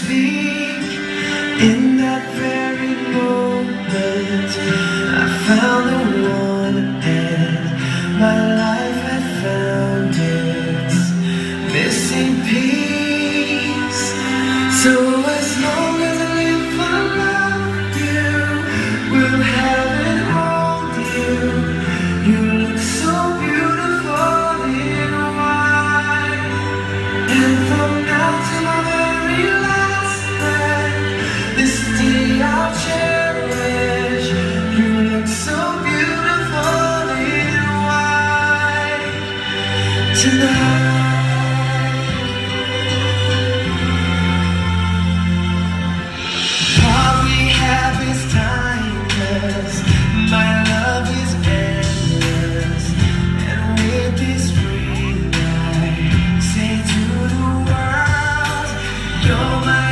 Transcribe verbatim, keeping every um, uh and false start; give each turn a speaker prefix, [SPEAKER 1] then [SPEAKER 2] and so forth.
[SPEAKER 1] speak. In that very moment I found the one, and my life had found its missing piece. So as long as I live, I love you, will have and hold you. You look so beautiful in white, and from now to my very last breath, this day I'll cherish. You look so beautiful in white tonight. What we have is timeless, my love is endless, and with this ring I say to the world, you're my